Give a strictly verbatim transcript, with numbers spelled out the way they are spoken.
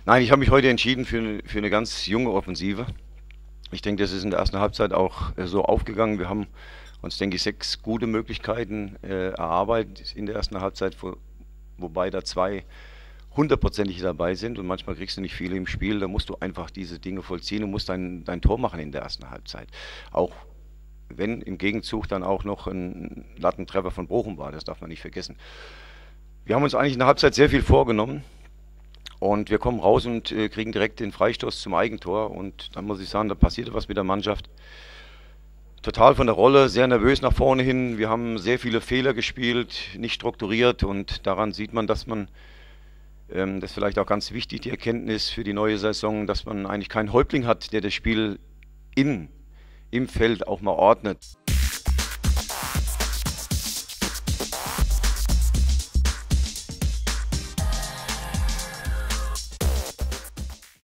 Nein, ich habe mich heute entschieden für, eine- für eine ganz junge Offensive. Ich denke, das ist in der ersten Halbzeit auch äh, so aufgegangen. Wir haben uns, denke ich, sechs gute Möglichkeiten äh, erarbeitet in der ersten Halbzeit, wo, wobei da zwei hundertprozentig dabei sind und manchmal kriegst du nicht viele im Spiel. Da musst du einfach diese Dinge vollziehen und musst dein, dein Tor machen in der ersten Halbzeit. Auch wenn im Gegenzug dann auch noch ein Lattentreffer von Bochum war, das darf man nicht vergessen. Wir haben uns eigentlich in der Halbzeit sehr viel vorgenommen. Und wir kommen raus und äh, kriegen direkt den Freistoß zum Eigentor. Und dann muss ich sagen, da passierte was mit der Mannschaft. Total von der Rolle, sehr nervös nach vorne hin. Wir haben sehr viele Fehler gespielt, nicht strukturiert. Und daran sieht man, dass man, ähm, das ist vielleicht auch ganz wichtig, die Erkenntnis für die neue Saison, dass man eigentlich keinen Häuptling hat, der das Spiel in, im Feld auch mal ordnet.